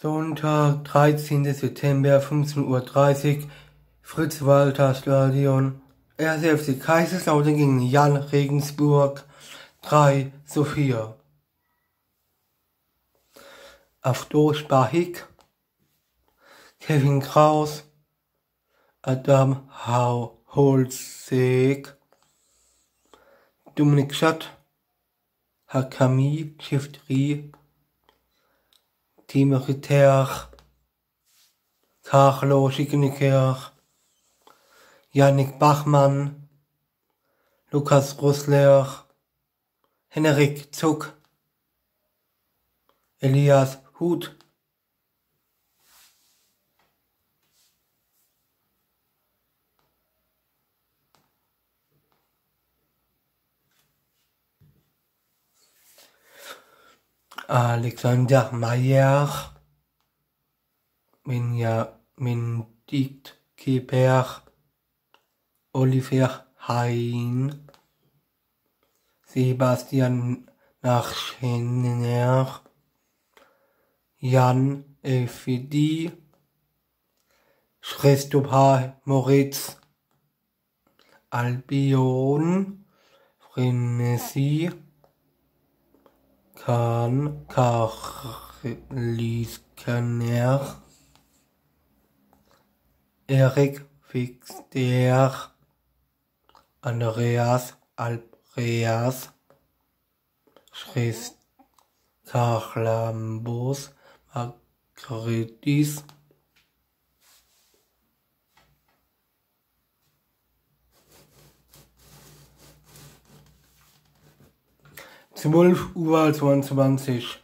Sonntag, 13. September, 15:30 Uhr, Fritz-Walter-Stadion. 1. FC Kaiserslautern gegen Jan Regensburg 3:4. Auf deutschsprachig Kevin Kraus, Adam Holzek, Dominik Schatt, Hakami Chiftri, Tim Ritter, Carlo Schickenecker, Yannick Bachmann, Lukas Rössler, Henrik Zuck, Elias Huth, Alexander Meyer, Benjamin Dietkeper, Oliver Hein, Sebastian Nachschenner, Jan Efedi, Christopher Moritz, Albion, Frenesi, Kahn, Karliskener, Erik Fixter, Andreas Albreas, Schris Karlambos, Margretis, (12:22 Uhr).